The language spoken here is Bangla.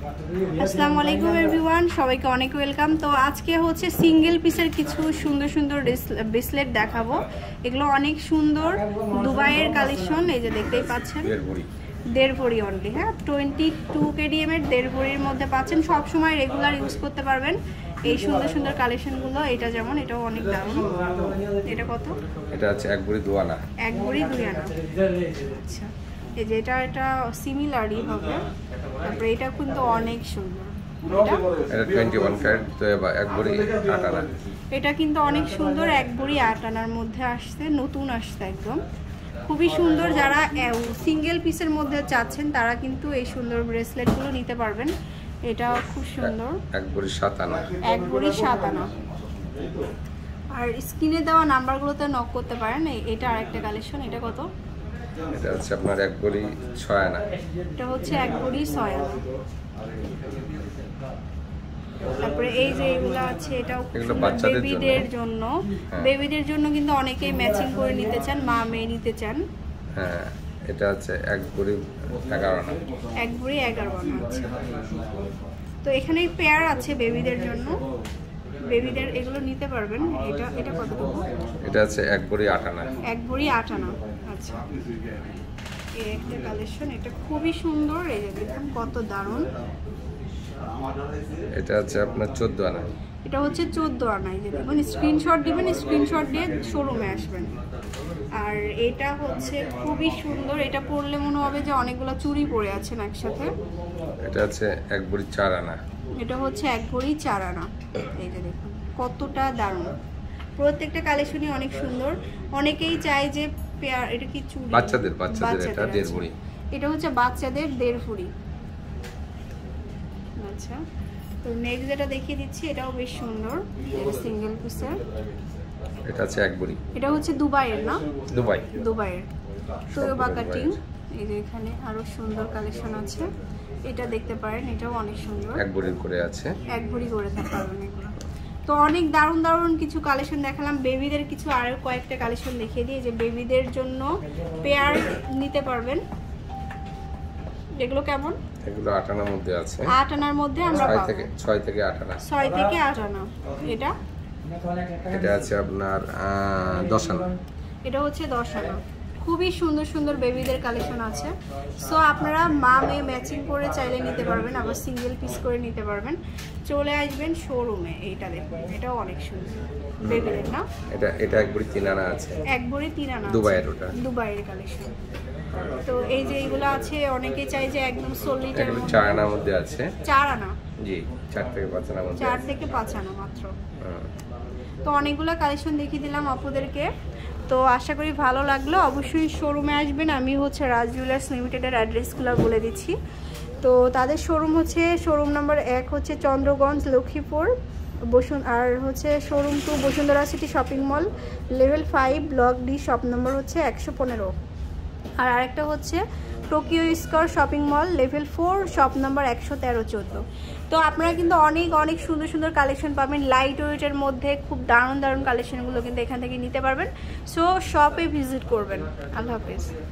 আসসালামু আলাইকুম এভরিওয়ান, সবাইকে অনেক ওয়েলকাম। তো আজকে হচ্ছে সিঙ্গেল পিসের কিছু সুন্দর সুন্দর ব্রেসলেট দেখাবো। এগুলো অনেক সুন্দর দুবাইয়ের কালেকশন, এই যে দেখতেই পাচ্ছেন, দেড় ভরি অনলি। হ্যাঁ, 22 kdm এর দেড় ভরির মধ্যে পাচ্ছেন। সব সময় রেগুলার ইউজ করতে পারবেন এই সুন্দর সুন্দর কালেকশনগুলো। এটা যেমন, এটাও অনেক দারুণ। এটা কত? এটা আছে এক ভরি 2 আনা। এক ভরি 2 আনা। আচ্ছা, এই যে এটা সিমিলারই হবে। তারপরে এটা কিন্তু অনেক সুন্দর, এটা 21 ক্যারেট, তো এক ভরি 8 আনা। এটা কিন্তু অনেক সুন্দর, এক ভরি 8 আনার মধ্যে আসছে, নতুন আসছে একদম, খুবই সুন্দর। যারা সিঙ্গেল পিসের মধ্যে চাচ্ছেন তারা কিন্তু এই সুন্দর ব্রেসলেটগুলো নিতে পারবেন। এটা খুব সুন্দর, এক ভরি 7 আনা। এক ভরি 7 আনা। আর স্ক্রিনে দেওয়া নাম্বারগুলোতে নক করতে পারেন। এটা আরেকটা কালেকশন। এটা কত? এটা হচ্ছে আপনার এক ভরি 6 আনা। এটা হচ্ছে এক ভরি 6 আনা। তারপরে এই যে এগুলো আছে, এটাও বেবিদের জন্য। বেবিদের জন্য কিন্তু অনেকেই ম্যাচিং করে নিতে চান, মা মেয়ে নিতে চান। হ্যাঁ, এটা হচ্ছে এক ভরি 11 আনা। এক ভরি 11 আনা। আচ্ছা, তো এখানে পেয়ার আছে বেবিদের জন্য, বেবিদের এগুলো নিতে পারবেন। এটা কত? এটা আছে এক ভরি 8 আনা। এক ভরি 8 আনা। আচ্ছা, এই একটা কালেকশন, এটা খুবই সুন্দর। এই যে দেখুন কত দারুণ। এটা আছে আপনার 14 আনা। এটা হচ্ছে 14 আনা। এই যে দেখুন, স্ক্রিনশট দিবেন, স্ক্রিনশট দিয়ে শোরুমে আসবেন। আর এটা হচ্ছে খুবই সুন্দর। এটা পরলে মনে হবে যে অনেকগুলো চুড়ি পরে আছেন একসাথে। এটা আছে এক ভরি 4 আনা। এটা হচ্ছে এক ভরি 4 আনা। এই যে দেখুন কতটা দারুণ। প্রত্যেকটা কালেকশনই অনেক সুন্দর। অনেকেই চায় যে পেয়ার, এটা কি চুড়ি? বাচ্চাদের এটা দেড় ভরি। এটা হচ্ছে বাচ্চাদের দেড় ভরি। আচ্ছা, তো নেক্সট যেটা দেখিয়ে দিচ্ছি, এটাও বেশ সুন্দর, এটা সিঙ্গেল পিসের। এটা আছে এক ভরি। এটা হচ্ছে দুবাইয়ের, না? দুবাইয়ের তোয়বা কাটিং। এই যে এখানে আরো সুন্দর কালেকশন আছে, এটা দেখতে পারেন। এটাও অনেক সুন্দর, এক ভরি করে আছে, এক ভরি করে থাকতে পারবেন এগুলো। তো অনেক দারুণ দারুণ কিছু কালেকশন দেখালাম। বেবিদের কিছু আরো কয়েকটা কালেকশন দেখিয়ে দিই। যে বেবিদের জন্য পেয়ার নিতে পারবেন। এগুলো কেমন? এগুলো 8 আনার মধ্যে আছে। 8 আনার মধ্যে আমরা পাবো। 6 থেকে 8 আনা। 6 থেকে 8 আনা। এটা আছে আপনার 10 আনা। এটা হচ্ছে 10 আনা। খুবই সুন্দর সুন্দর বেবিদের কালেকশন আছে। সো আপনারা মা মেয়ে ম্যাচিং করে চাইলে নিতে পারবেন, আবার সিঙ্গেল পিস করে নিতে পারবেন। চলে আসবেন শোরুমে। এইটা দেখুন, এটাও অনেক সুন্দর বেবিদের, না? এটা এক ভরি 3 আনা আছে। এক ভরি 3 আনা দুবাইয়ের, ওটা দুবাইয়ের কালেকশন। তো এই যে এইগুলো আছে, অনেকে চাই যে একদম সলিটার 4 আনার মধ্যে আছে। 4 আনা? জি, 4 থেকে 5 আনার মধ্যে। 4 থেকে 5 আনা মাত্র। তো অনেকগুলো কালেকশন দেখিয়ে দিলাম আপুদেরকে। তো আশা করি ভালো লাগলো। অবশ্যই শোরুমে আসবেন। আমি হচ্ছে রাজ জুয়েলার্স লিমিটেডের অ্যাড্রেসগুলো বলে দিচ্ছি। তো তাদের শোরুম হচ্ছে, শোরুম নাম্বার 1 হচ্ছে চন্দ্রগঞ্জ লক্ষ্মীপুর আর হচ্ছে showroom 2 Bashundhara city shopping mall, level 5, block D, shop number হচ্ছে 115। আর আরেকটা হচ্ছে Tokyo square shopping mall, level 4, shop number 113-14। তো আপনারা কিন্তু অনেক অনেক সুন্দর সুন্দর কালেকশন পাবেন লাইট ওয়েটের মধ্যে। খুব দারুণ দারুণ কালেকশনগুলো কিন্তু এখান থেকে নিতে পারবেন। সো শপে ভিজিট করবেন। আল্লাহ হাফেজ।